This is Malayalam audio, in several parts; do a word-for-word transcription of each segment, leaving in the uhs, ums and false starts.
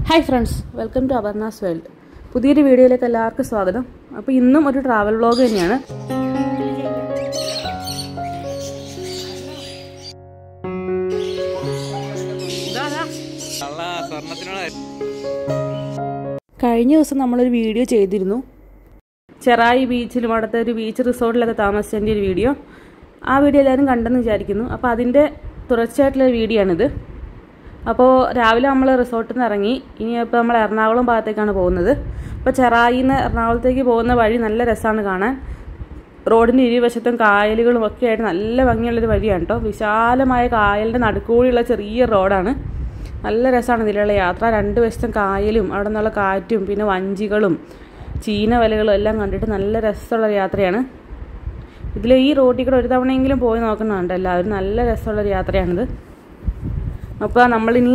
Hi friends, welcome to Aparna's world. പുതിയൊരു വീഡിയോയിലേക്ക് എല്ലാവർക്കും സ്വാഗതം. അപ്പോൾ ഇന്നും ഒരു ട്രാവൽ വ്ളോഗ് തന്നെയാണ്. കഴിഞ്ഞ ദിവസം നമ്മളൊരു വീഡിയോ ചെയ്തിരുന്നു, ചെറായി ബീച്ചിലും അടുത്ത ഒരു ബീച്ച് റിസോർട്ടിലൊക്കെ താമസിച്ചതിൻ്റെ ഒരു വീഡിയോ. ആ വീഡിയോ എല്ലാവരും കണ്ടെന്ന് വിചാരിക്കുന്നു. അപ്പോൾ അതിൻ്റെ തുടർച്ചയായിട്ടുള്ള വീഡിയോ ആണിത്. അപ്പോൾ രാവിലെ നമ്മൾ റിസോർട്ടിൽ നിന്ന് ഇറങ്ങി. ഇനിയിപ്പോൾ നമ്മൾ എറണാകുളം ഭാഗത്തേക്കാണ് പോകുന്നത്. അപ്പോൾ ചെറായിയിൽ നിന്ന് എറണാകുളത്തേക്ക് പോകുന്ന വഴി നല്ല രസമാണ് കാണാൻ. റോഡിൻ്റെ ഇരുവശത്തും കായലുകളും ഒക്കെ ആയിട്ട് നല്ല ഭംഗിയുള്ളൊരു വഴിയാണ് കേട്ടോ. വിശാലമായ കായലിൻ്റെ നടുക്കൂടിയുള്ള ചെറിയ റോഡാണ്. നല്ല രസമാണ് ഇതിലുള്ള യാത്ര. രണ്ട് വശത്തും കായലും അവിടെ നിന്നുള്ള കാറ്റും പിന്നെ വഞ്ചികളും ചീന വലകളും എല്ലാം കണ്ടിട്ട് നല്ല രസമുള്ള യാത്രയാണ്. ഇതിൽ ഈ റോഡിൽ കൂടെ ഒരു തവണയെങ്കിലും പോയി നോക്കുന്നുണ്ട് എല്ലാവരും. നല്ല രസമുള്ളൊരു യാത്രയാണിത്. അപ്പോൾ നമ്മളിനി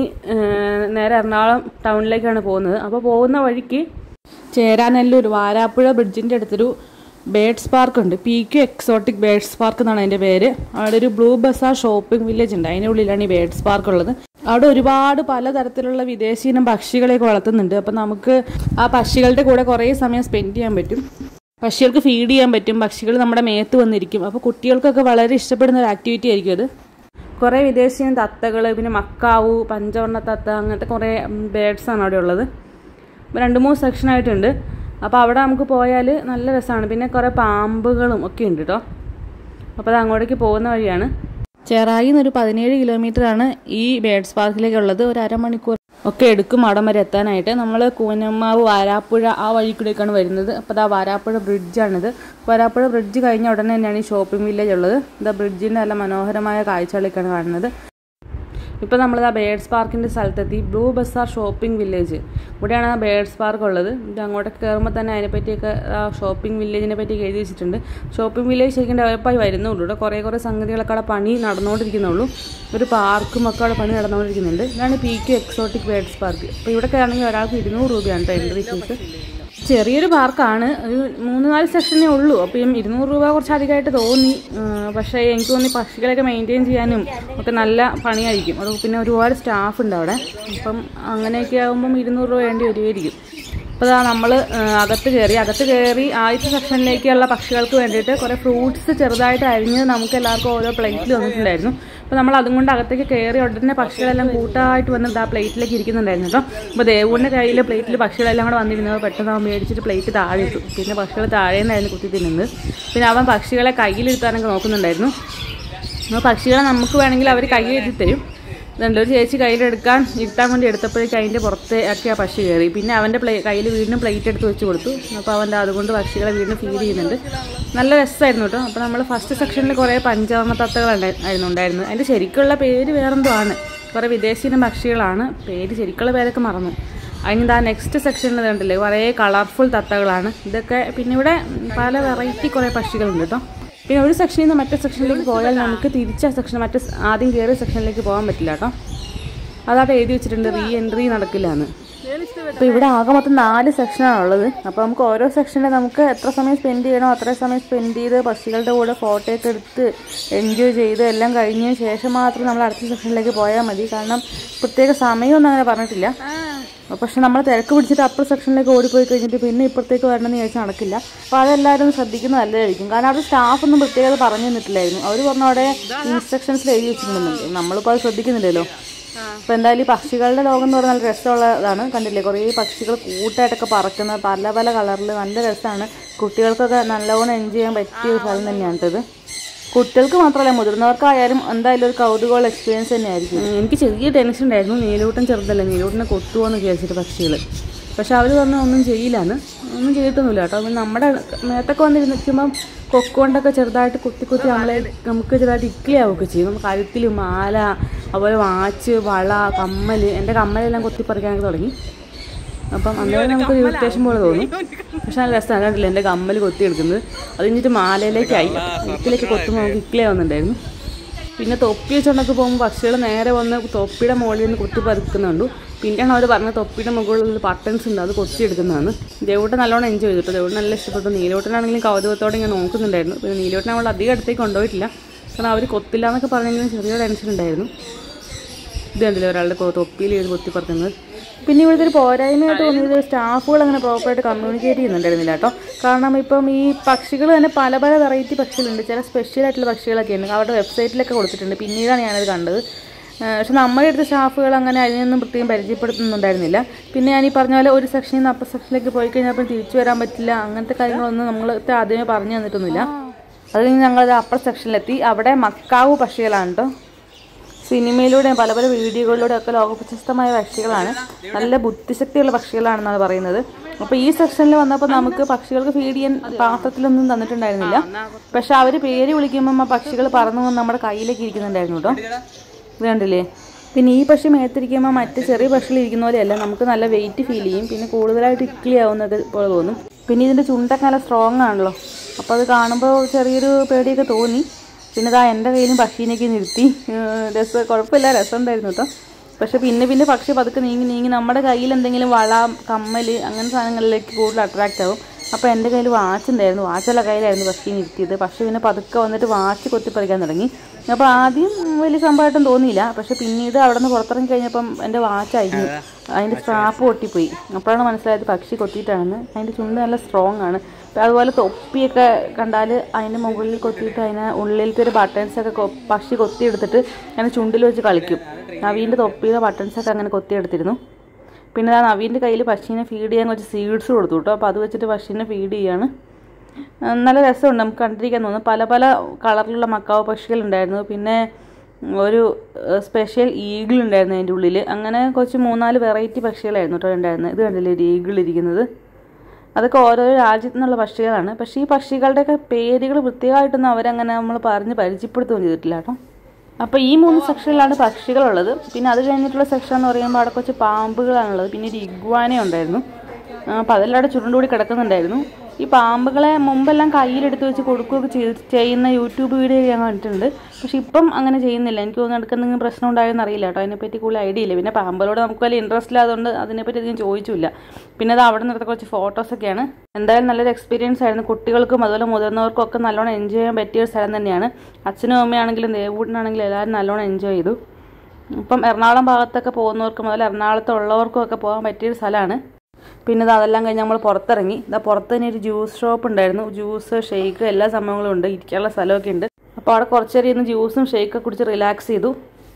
നേരെ എറണാകുളം ടൗണിലേക്കാണ് പോകുന്നത്. അപ്പോൾ പോകുന്ന വഴിക്ക് ചേരാനെല്ലൂർ വാരാപ്പുഴ ബ്രിഡ്ജിൻ്റെ അടുത്തൊരു ബേഡ്സ് പാർക്ക് ഉണ്ട്. P Q exotic birds park എന്നാണ് അതിൻ്റെ പേര്. അവിടെ ഒരു ബ്ലൂ ബസാർ ഷോപ്പിംഗ് വില്ലേജ് ഉണ്ട്. അതിൻ്റെ ഉള്ളിലാണ് ഈ ബേഡ്സ് പാർക്ക് ഉള്ളത്. അവിടെ ഒരുപാട് പലതരത്തിലുള്ള വിദേശീനം പക്ഷികളെയൊക്കെ വളർത്തുന്നുണ്ട്. അപ്പോൾ നമുക്ക് ആ പക്ഷികളുടെ കൂടെ കുറേ സമയം സ്പെൻഡ് ചെയ്യാൻ പറ്റും. പക്ഷികൾക്ക് ഫീഡ് ചെയ്യാൻ പറ്റും. പക്ഷികൾ നമ്മുടെ മേത്ത് വന്നിരിക്കും. അപ്പോൾ കുട്ടികൾക്കൊക്കെ വളരെ ഇഷ്ടപ്പെടുന്ന ഒരു ആക്ടിവിറ്റി ആയിരിക്കും അത്. കുറേ വിദേശീയ തത്തകൾ, പിന്നെ മക്കാവു, പഞ്ചവർണ്ണ തത്ത, അങ്ങനത്തെ കുറേ ബേഡ്സാണ് അവിടെ ഉള്ളത്. രണ്ട് മൂന്ന് സെക്ഷനായിട്ടുണ്ട്. അപ്പോൾ അവിടെ നമുക്ക് പോയാൽ നല്ല രസമാണ്. പിന്നെ കുറേ പാമ്പുകളും ഒക്കെ ഉണ്ട് കേട്ടോ. അപ്പോൾ അത് അങ്ങോട്ടേക്ക് പോകുന്ന വഴിയാണ്. ചെറായിൽ നിന്നൊരു പതിനേഴ് കിലോമീറ്ററാണ് ഈ ബേഡ്സ് പാർക്കിലേക്കുള്ളത്. ഒരു അരമണിക്കൂർ ഒക്കെ എടുക്കും അവിടം വരെ എത്താനായിട്ട്. നമ്മൾ കൂനമ്മാവ് വാരാപ്പുഴ ആ വഴി കൂടെയൊക്കെയാണ് വരുന്നത്. അപ്പോൾ ഇതാ വാരാപ്പുഴ ബ്രിഡ്ജാണിത്. വാരാപ്പുഴ ബ്രിഡ്ജ് കഴിഞ്ഞ ഉടനെ തന്നെയാണ് ഈ ഷോപ്പിംഗ് വില്ലേജ് ഉള്ളത്. ഇതാ ബ്രിഡ്ജിൻ്റെ നല്ല മനോഹരമായ കാഴ്ചകളൊക്കെയാണ് കാണുന്നത്. ഇപ്പോൾ നമ്മളിതാ ബേഡ്സ് പാർക്കിൻ്റെ സ്ഥലത്തെത്തി. ബ്ലൂ ബസാർ ഷോപ്പിംഗ് വില്ലേജ് ഇവിടെയാണ് ആ ബേഡ്സ് പാർക്ക് ഉള്ളത്. ഇത് അങ്ങോട്ടൊക്കെ കയറുമ്പോൾ തന്നെ അതിനെപ്പറ്റിയൊക്കെ ആ ഷോപ്പിംഗ് വില്ലേജിനെ പറ്റിയൊക്കെ എഴുതി വെച്ചിട്ടുണ്ട്. ഷോപ്പിംഗ് വില്ലേജ് ശരിക്കും ഡെവലപ്പായി വരുന്നുള്ളൂ. ഇവിടെ കുറേ കുറേ സംഗതികളൊക്കെ അവിടെ പണി നടന്നുകൊണ്ടിരിക്കുന്നുള്ളൂ. ഒരു പാർക്കും ഒക്കെ അവിടെ പണി നടന്നുകൊണ്ടിരിക്കുന്നുണ്ട്. ഇതാണ് P Q exotic birds park. അപ്പോൾ ഇവിടെയൊക്കെ ആണെങ്കിൽ ഒരാൾക്ക് ഇരുന്നൂറ് രൂപയാണ് കേട്ടോ എൻട്രി ഫീസ്. ചെറിയൊരു പാർക്കാണ്. ഒരു മൂന്ന് നാല് സെക്ഷനേ ഉള്ളൂ. അപ്പോൾ ഈ ഇരുന്നൂറ് രൂപ കുറച്ച് അധികമായിട്ട് തോന്നി. പക്ഷേ എനിക്ക് തോന്നി പക്ഷികളൊക്കെ മെയിൻറ്റെയിൻ ചെയ്യാനും ഒക്കെ നല്ല പണിയായിരിക്കും. അത് പിന്നെ ഒരുപാട് സ്റ്റാഫ് ഉണ്ട് അവിടെ. അപ്പം അങ്ങനെയൊക്കെ ആകുമ്പം ഇരുന്നൂറ് രൂപ വേണ്ടി വരുമായിരിക്കും. അപ്പോൾ അതാ നമ്മൾ അകത്ത് കയറി. അകത്ത് കയറി ആദ്യത്തെ സെക്ഷനിലേക്കുള്ള പക്ഷികൾക്ക് വേണ്ടിയിട്ട് കുറേ ഫ്രൂട്ട്സ് ചെറുതായിട്ട് അരിഞ്ഞ് നമുക്ക് എല്ലാവർക്കും ഓരോ പ്ലേറ്റിൽ വന്നിട്ടുണ്ടായിരുന്നു. അപ്പോൾ നമ്മൾ അതും കൊണ്ട് അകത്തേക്ക് കയറി ഉടനെ പക്ഷികളെല്ലാം കൂട്ടമായിട്ട് വന്നിട്ട് ആ പ്ലേറ്റിലേക്ക് ഇരിക്കുന്നുണ്ടായിരുന്നു കേട്ടോ. അപ്പോൾ ദേവുവിൻ്റെ കയ്യിൽ പ്ലേറ്റിൽ പക്ഷികളെല്ലാം കൂടെ വന്നിരുന്നത് പെട്ടെന്ന് അവൻ മേടിച്ചിട്ട് പ്ലേറ്റ് താഴെ ഇട്ടു. പിന്നെ പക്ഷികൾ താഴെ നിന്നായിരുന്നു കുത്തി തിന്നുന്നത്. പിന്നെ അവൻ പക്ഷികളെ കയ്യിലിരുത്താനൊക്കെ നോക്കുന്നുണ്ടായിരുന്നു. അപ്പോൾ പക്ഷികളെ നമുക്ക് വേണമെങ്കിൽ അവർ കയ്യിലിരുത്തി തരും. ഇതുണ്ട് ഒരു ചേച്ചി കയ്യിലെടുക്കാൻ ഇരുത്താൻ വേണ്ടി എടുത്തപ്പോഴേക്കും അതിൻ്റെ പുറത്തേക്ക് ആ പക്ഷി കയറി. പിന്നെ അവൻ്റെ പ്ലേ കയ്യിൽ വീണ്ടും പ്ലേറ്റ് എടുത്ത് വെച്ച് കൊടുത്തു. അപ്പോൾ അവൻ്റെ അതുകൊണ്ട് പക്ഷികളെ വീണ്ടും ഫീഡ് ചെയ്യുന്നുണ്ട്. നല്ല രസമായിരുന്നു കേട്ടോ. അപ്പോൾ നമ്മൾ ഫസ്റ്റ് സെക്ഷനിൽ കുറേ പഞ്ചവർണ്ണ തത്തകളുണ്ടായിരുന്നു ഉണ്ടായിരുന്നു. അതിൻ്റെ ശരിക്കുള്ള പേര് വേറെന്തോ ആണ്. കുറേ വിദേശീയ പക്ഷികളാണ്. പേര് ശരിക്കുള്ള പേരൊക്കെ മറന്നു. അതിന് ആ നെക്സ്റ്റ് സെക്ഷനിൽ കണ്ടില്ലേ കുറേ കളർഫുൾ തത്തകളാണ്. ഇതൊക്കെ പിന്നെ ഇവിടെ പല വെറൈറ്റി കുറേ പക്ഷികളുണ്ട് കേട്ടോ. പിന്നെ ഒരു സെക്ഷനിൽ നിന്ന് മറ്റേ സെക്ഷനിലേക്ക് പോയാൽ നമുക്ക് തിരിച്ച സെക്ഷൻ മറ്റേ ആദ്യം കയറിയ സെക്ഷനിലേക്ക് പോകാൻ പറ്റില്ല കേട്ടോ. അതവിടെ എഴുതി വെച്ചിട്ടുണ്ട് റീ എൻട്രി നടക്കില്ല എന്ന്. അപ്പോൾ ഇവിടെ ആകെ മൊത്തം നാല് സെക്ഷനാണ് ഉള്ളത്. അപ്പോൾ നമുക്ക് ഓരോ സെക്ഷനിൽ നമുക്ക് എത്ര സമയം സ്പെൻഡ് ചെയ്യണോ അത്രയും സമയം സ്പെൻഡ് ചെയ്ത് പക്ഷികളുടെ കൂടെ ഫോട്ടോ ഒക്കെ എടുത്ത് എൻജോയ് ചെയ്ത് എല്ലാം കഴിഞ്ഞതിന് ശേഷം മാത്രം നമ്മൾ അടുത്ത സെക്ഷനിലേക്ക് പോയാൽ മതി. കാരണം പ്രത്യേക സമയമൊന്നും അങ്ങനെ പറഞ്ഞിട്ടില്ല. പക്ഷെ നമ്മൾ തിരക്ക് പിടിച്ചിട്ട് അപ്പുറ സെക്ഷനിലേക്ക് ഓടിപ്പോയി കഴിഞ്ഞിട്ട് പിന്നെ ഇപ്പുറത്തേക്ക് വരണമെന്ന് ചോദിച്ചാൽ നടക്കില്ല. അപ്പോൾ അതെല്ലാവരും ശ്രദ്ധിക്കുന്നത് നല്ലതായിരിക്കും. കാരണം അവിടെ സ്റ്റാഫൊന്നും പ്രത്യേകത പറഞ്ഞു തന്നിട്ടില്ലായിരുന്നു. അവർ പറഞ്ഞ അവിടെ ഇൻസ്ട്രക്ഷൻസിൽ എഴുതി വെച്ചിട്ടുണ്ടെന്നുണ്ട്. നമ്മളിപ്പോൾ അത് ശ്രദ്ധിക്കുന്നില്ലല്ലോ. അപ്പോൾ എന്തായാലും ഈ പക്ഷികളുടെ ലോകം എന്ന് പറഞ്ഞാൽ നല്ല രസമുള്ളതാണ്. കണ്ടില്ലേ കുറേ പക്ഷികൾ കൂട്ടായിട്ടൊക്കെ പറക്കുന്ന പല പല കളറിൽ നല്ല രസമാണ്. കുട്ടികൾക്കൊക്കെ നല്ലവണ്ണം എൻജോയ് ചെയ്യാൻ പറ്റിയ ഒരു സ്ഥലം തന്നെയാണ് ഇത്. കുട്ടികൾക്ക് മാത്രമല്ല മുതിർന്നവർക്കായാലും എന്തായാലും ഒരു കൗതുകമുള്ള എക്സ്പീരിയൻസ് തന്നെയായിരിക്കും. എനിക്ക് ചെറിയ ടെൻഷൻ ഉണ്ടായിരുന്നു. നീലൂട്ടൻ ചെറുതല്ലേ, നീലൂട്ടനെ കൊത്തുമോ എന്ന് വിചാരിച്ചിട്ട് പക്ഷികൾ. പക്ഷെ അവർ പറഞ്ഞാൽ ഒന്നും ചെയ്യില്ലാന്ന്. ഒന്നും ചെയ്തിട്ടൊന്നുമില്ല കേട്ടോ. അപ്പം നമ്മുടെ മേത്തൊക്കെ വന്നിരുന്നിരിക്കുമ്പം കൊക്കൊണ്ടൊക്കെ ചെറുതായിട്ട് കുത്തി കുത്തി നമ്മളെ നമുക്ക് ചെറുതായിട്ട് ഇക്ലിയാവുകയൊക്കെ ചെയ്യും. നമുക്ക് കഴുത്തിൽ മാല, അതുപോലെ വാച്ച്, വള, കമ്മൽ, എൻ്റെ കമ്മലെല്ലാം കൊത്തിപ്പറിക്കാനൊക്കെ തുടങ്ങി. അപ്പം അന്നേരം നമുക്കൊരു ഇറിറ്റേഷൻ പോലെ തോന്നും. പക്ഷെ നല്ല രസമാണ്. കണ്ടില്ല എൻ്റെ കമ്മൽ കൊത്തി എടുക്കുന്നത്. അത് കഴിഞ്ഞിട്ട് മാലയിലേക്കായി ഇക്കിലേക്ക് കൊത്തുമ്പോൾ നമുക്ക് ഇക്കിലേ വന്നിട്ടുണ്ടായിരുന്നു. പിന്നെ തൊപ്പി വെച്ചുകൊണ്ടൊക്കെ പോകുമ്പോൾ പക്ഷികൾ നേരെ വന്ന് തൊപ്പിയുടെ മുകളിൽ നിന്ന് കൊത്തി പറിക്കുന്നുണ്ട്. പിന്നെയാണ് അവർ പറഞ്ഞത് തൊപ്പിയുടെ മുകളിൽ ബട്ടൺസ് ഉണ്ട്, അത് കൊത്തിയെടുക്കുന്നതാണ്. ദേവൂട്ടൻ നല്ലോണം എൻജോയ് ചെയ്തിട്ട്. ദേവൂട്ടൻ നല്ല ഇഷ്ടപ്പെട്ടു. നീലോട്ടനാണെങ്കിലും കൗതുകത്തോടെ ഇങ്ങനെ നോക്കുന്നുണ്ടായിരുന്നു. പിന്നെ നീലോട്ടൻ അവൾ അധികം അടുത്തേക്ക് കൊണ്ടുപോയിട്ടില്ല. കാരണം അവർ കൊത്തില്ല എന്നൊക്കെ പറഞ്ഞെങ്കിലും ചെറിയ ടെൻഷൻ ഉണ്ടായിരുന്നു. ഇത് കണ്ടില്ല ഒരാളുടെ തൊപ്പിയിൽ ചെയ്ത് കൊത്തി പറിക്കുന്നത്. പിന്നെ ഇവിടുത്തെ ഒരു പോരായ്മയായിട്ട് തോന്നിയത് സ്റ്റാഫുകൾ അങ്ങനെ പ്രോപ്പറായിട്ട് കമ്മ്യൂണിക്കേറ്റ് ചെയ്യുന്നുണ്ടായിരുന്നില്ല കേട്ടോ. കാരണം ഇപ്പം ഈ പക്ഷികൾ തന്നെ പല പല വെറൈറ്റി പക്ഷികളുണ്ട്. ചില സ്പെഷ്യലായിട്ടുള്ള പക്ഷികളൊക്കെ ഉണ്ട്, അവരുടെ വെബ്സൈറ്റിലൊക്കെ കൊടുത്തിട്ടുണ്ട്. പിന്നീടാണ് ഞാനത് കണ്ടത്. പക്ഷെ നമ്മുടെ അടുത്ത സ്റ്റാഫുകൾ അങ്ങനെ അതിനൊന്നും പ്രത്യേകം പരിചയപ്പെടുത്തുന്നുണ്ടായിരുന്നില്ല. പിന്നെ ഞാൻ ഈ പറഞ്ഞ പോലെ ഒരു സെക്ഷനിൽ നിന്ന് അപ്പർ സെക്ഷനിലേക്ക് പോയി കഴിഞ്ഞാൽ തിരിച്ചു വരാൻ പറ്റില്ല, അങ്ങനത്തെ കാര്യങ്ങളൊന്നും നമ്മൾ ആദ്യമേ പറഞ്ഞു തന്നിട്ടൊന്നുമില്ല. അത് കഴിഞ്ഞ് ഞങ്ങളത് അപ്പർ സെക്ഷനിലെത്തി. അവിടെ മക്കാവു പക്ഷികളാണ് കേട്ടോ. സിനിമയിലൂടെയും പല പല വീഡിയോകളിലൂടെ ഒക്കെ ലോകപ്രശസ്തമായ പക്ഷികളാണ്. നല്ല ബുദ്ധിശക്തിയുള്ള പക്ഷികളാണെന്നാണ് പറയുന്നത്. അപ്പോൾ ഈ സെക്ഷനിൽ വന്നപ്പോൾ നമുക്ക് പക്ഷികൾക്ക് ഫീഡ് ചെയ്യാൻ പാത്രത്തിലൊന്നും തന്നിട്ടുണ്ടായിരുന്നില്ല. പക്ഷെ അവർ പേര് വിളിക്കുമ്പം ആ പക്ഷികൾ പറന്നു വന്ന് നമ്മുടെ കയ്യിലേക്ക് ഇരിക്കുന്നുണ്ടായിരുന്നു കേട്ടോ. ഇത് കണ്ടില്ലേ? പിന്നെ ഈ പക്ഷി മേത്തിരിക്കുമ്പോൾ മറ്റ് ചെറിയ പക്ഷികൾ ഇരിക്കുന്ന പോലെയല്ല, നമുക്ക് നല്ല വെയിറ്റ് ഫീൽ ചെയ്യും. പിന്നെ കൂടുതലായിട്ട് ഇക്ലി ആവുന്നൊക്കെ പോലെ തോന്നും. പിന്നെ ഇതിൻ്റെ ചുണ്ടൊക്കെ നല്ല സ്ട്രോങ് ആണല്ലോ, അപ്പോൾ അത് കാണുമ്പോൾ ചെറിയൊരു പേടിയൊക്കെ തോന്നി. പിന്നെ ഇതാ എൻ്റെ കയ്യിലും പക്ഷീനൊക്കെ നിർത്തി. രസം കുഴപ്പമില്ല, രസമുണ്ടായിരുന്നു കേട്ടോ. പക്ഷെ പിന്നെ പിന്നെ പക്ഷി പതുക്കെ നീങ്ങി നീങ്ങി നമ്മുടെ കയ്യിൽ എന്തെങ്കിലും വള, കമ്മൽ അങ്ങനെ സാധനങ്ങളിലേക്ക് കൂടുതൽ അട്രാക്റ്റ് ആവും. അപ്പോൾ എൻ്റെ കയ്യിൽ വാച്ച് ഉണ്ടായിരുന്നു, വാച്ചുള്ള കയ്യിലായിരുന്നു പക്ഷീനെ ഇരുത്തിയത്. പക്ഷെ പിന്നെ പതുക്കെ വന്നിട്ട് വാച്ച് കൊത്തിപ്പറിക്കാൻ തുടങ്ങി. അപ്പോൾ ആദ്യം വലിയ സംഭവമായിട്ടും തോന്നിയില്ല. പക്ഷെ പിന്നീട് അവിടെ നിന്ന് പുറത്തിറങ്ങി കഴിഞ്ഞപ്പം എൻ്റെ വാച്ച് അഴിഞ്ഞു, അതിൻ്റെ സ്ട്രാപ്പ് പൊട്ടിപ്പോയി. അപ്പോഴാണ് മനസ്സിലായത് പക്ഷി കൊത്തിയിട്ടാണെന്ന്. അതിൻ്റെ ചുണ്ട് നല്ല സ്ട്രോങ് ആണ്. അതുപോലെ തൊപ്പിയൊക്കെ കണ്ടാൽ അതിൻ്റെ മുകളിൽ കൊത്തിയിട്ട് അതിന് ഉള്ളിലത്തെ ഒരു ബട്ടൺസൊക്കെ പക്ഷി കൊത്തിയെടുത്തിട്ട് അങ്ങനെ ചുണ്ടിൽ വെച്ച് കളിക്കും. നവീൻ്റെ തൊപ്പിയുടെ ബട്ടൺസൊക്കെ അങ്ങനെ കൊത്തിയെടുത്തിരുന്നു. പിന്നെ ആ നവീൻ്റെ കയ്യിൽ പക്ഷീനെ ഫീഡ് ചെയ്യാൻ കുറച്ച് സീഡ്സ് കൊടുത്തു കേട്ടോ. അപ്പോൾ അത് വെച്ചിട്ട് പക്ഷീനെ ഫീഡ് ചെയ്യാണ്. നല്ല രസമുണ്ട്, നമുക്ക് കണ്ടിരിക്കാൻ തോന്നുന്നു. പല പല കളറിലുള്ള മക്കാവ് പക്ഷികളുണ്ടായിരുന്നു. പിന്നെ ഒരു സ്പെഷ്യൽ ഈഗിൾ ഉണ്ടായിരുന്നു അതിൻ്റെ ഉള്ളിൽ. അങ്ങനെ കുറച്ച് മൂന്നാല് വെറൈറ്റി പക്ഷികളായിരുന്നു കേട്ടോ ഉണ്ടായിരുന്നത്. ഇത് കണ്ടില്ലേ ഒരു ഈഗിൾ ഇരിക്കുന്നത്? അതൊക്കെ ഓരോ രാജ്യത്തു നിന്നുള്ള പക്ഷികളാണ്. പക്ഷേ ഈ പക്ഷികളുടെയൊക്കെ പേരുകൾ പ്രത്യേകമായിട്ടൊന്നും അവരങ്ങനെ നമ്മൾ പറഞ്ഞ് പരിചയപ്പെടുത്തുകയും ചെയ്തിട്ടില്ല കേട്ടോ. അപ്പോൾ ഈ മൂന്ന് സെക്ഷനിലാണ് പക്ഷികളുള്ളത്. പിന്നെ അത് കഴിഞ്ഞിട്ടുള്ള സെക്ഷൻ എന്ന് പറയുമ്പോൾ അവിടെ കുറച്ച് പാമ്പുകളാണുള്ളത്. പിന്നെ ഒരു ഇഗ്വാന ഉണ്ടായിരുന്നു. അപ്പോൾ അതെല്ലാം അവിടെ ചുരുണ്ടുകൂടി കിടക്കുന്നുണ്ടായിരുന്നു. ഈ പാമ്പുകളെ മുമ്പെല്ലാം കയ്യിലെടുത്ത് വെച്ച് കൊടുക്കുകയൊക്കെ ചെയ്ത് ചെയ്യുന്ന യൂട്യൂബ് വീഡിയോ ഞാൻ കണ്ടിട്ടുണ്ട്. പക്ഷെ ഇപ്പം അങ്ങനെ ചെയ്യുന്നില്ല. എനിക്ക് തോന്നുന്നു എടുക്കുന്ന എന്തെങ്കിലും പ്രശ്നം ഉണ്ടായെന്ന് അറിയില്ല കേട്ടോ. അതിനെപ്പറ്റി കൂടുതൽ ഐഡിയ ഇല്ല. പിന്നെ പാമ്പുകളോട് നമുക്ക് വലിയ ഇൻട്രസ്റ്റ് ഇല്ലാത്തതുകൊണ്ട് അതിനെപ്പറ്റി അധികം ചോദിച്ചില്ല. പിന്നെ അത് അവിടെ നിന്നെടുത്ത കുറച്ച് ഫോട്ടോസൊക്കെയാണ്. എന്തായാലും നല്ലൊരു എക്സ്പീരിയൻസ് ആയിരുന്നു. കുട്ടികൾക്കും അതുപോലെ മുതിർന്നവർക്കും ഒക്കെ നല്ലോണം എൻജോയ് ചെയ്യാൻ പറ്റിയ ഒരു സ്ഥലം തന്നെയാണ്. അച്ഛനും അമ്മയാണെങ്കിലും ദേവൂട്ടനാണെങ്കിലും എല്ലാവരും നല്ലോണം എൻജോയ് ചെയ്തു. ഇപ്പം എറണാകുളം ഭാഗത്തൊക്കെ പോകുന്നവർക്കും അതുപോലെ എറണാകുളത്തുള്ളവർക്കും ഒക്കെ പോകാൻ പറ്റിയൊരു സ്ഥലമാണ്. പിന്നെ ഇത് അതെല്ലാം കഴിഞ്ഞ് നമ്മൾ പുറത്തിറങ്ങി. ഇതാ പുറത്ത് തന്നെ ഒരു ജ്യൂസ് ഷോപ്പ് ഉണ്ടായിരുന്നു. ജ്യൂസ്, ഷെയ്ക്ക് എല്ലാ സംഭവങ്ങളും ഉണ്ട്. ഇരിക്കാനുള്ള സ്ഥലമൊക്കെ ഉണ്ട്. അപ്പോൾ അവിടെ കുറച്ച് നേരം ഇരുന്ന് ജ്യൂസും ഷെയ്ക്കൊക്കെ കുടിച്ച് റിലാക്സ് ചെയ്തു.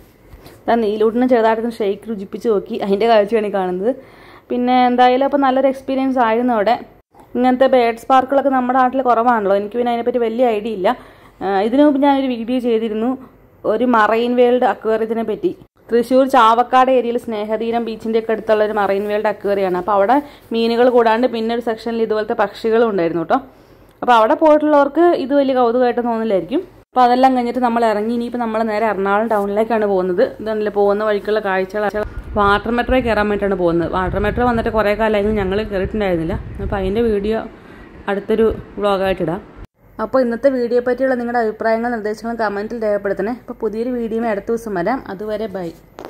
ഇതാ നീലൂട്ടിനെ ചെറുതായിട്ടൊന്ന് ഷെയ്ക്ക് രുചിപ്പിച്ച് നോക്കി. അതിൻ്റെ കാഴ്ചയാണ് കാണുന്നത്. പിന്നെ എന്തായാലും അപ്പോൾ നല്ലൊരു എക്സ്പീരിയൻസ് ആയിരുന്നു അവിടെ. ഇങ്ങനത്തെ ബേഡ്സ് പാർക്കുകളൊക്കെ നമ്മുടെ നാട്ടിൽ കുറവാണല്ലോ. എനിക്ക് പിന്നെ അതിനെപ്പറ്റി വലിയ ഐഡിയ ഇല്ല. ഇതിനു മുമ്പ് ഞാനൊരു വീഡിയോ ചെയ്തിരുന്നു ഒരു മറൈൻ വേൾഡ് അക്വേറിയത്തിനെ പറ്റി. തൃശ്ശൂർ ചാവക്കാട് ഏരിയയിൽ സ്നേഹതീരം ബീച്ചിൻ്റെ ഒക്കെ അടുത്തുള്ള ഒരു മറൈൻ വേൾഡ് അക്വേറിയാണ്. അപ്പോൾ അവിടെ മീനുകൾ കൂടാണ്ട് പിന്നെ ഒരു സെക്ഷനിൽ ഇതുപോലത്തെ പക്ഷികളും ഉണ്ടായിരുന്നു കേട്ടോ. അപ്പോൾ അവിടെ പോയിട്ടുള്ളവർക്ക് ഇത് വലിയ കൗതുകമായിട്ട് തോന്നില്ലായിരിക്കും. അപ്പോൾ അതെല്ലാം കഴിഞ്ഞിട്ട് നമ്മൾ ഇറങ്ങി. ഇനിയിപ്പോൾ നമ്മൾ നേരെ എറണാകുളം ടൗണിലേക്കാണ് പോകുന്നത്. ഇതല്ലേ പോകുന്ന വഴിക്കുള്ള കാഴ്ചകൾ. വാട്ടർ മെട്രോ കയറാൻ വേണ്ടിയിട്ടാണ് പോകുന്നത്. വാട്ടർ മെട്രോ വന്നിട്ട് കുറേ കാലമായിരുന്നു ഞങ്ങൾ കയറിയിട്ടുണ്ടായിരുന്നില്ല. അപ്പോൾ അതിൻ്റെ വീഡിയോ അടുത്തൊരു വ്ളോഗായിട്ടിടാം. അപ്പോൾ ഇന്നത്തെ വീഡിയോ പറ്റിയുള്ള നിങ്ങളുടെ അഭിപ്രായങ്ങളും നിർദ്ദേശങ്ങളും കമൻറ്റിൽ രേഖപ്പെടുത്തണേ. അപ്പോൾ പുതിയൊരു വീഡിയോയും അടുത്ത ദിവസം വരാം. അതുവരെ ബൈ.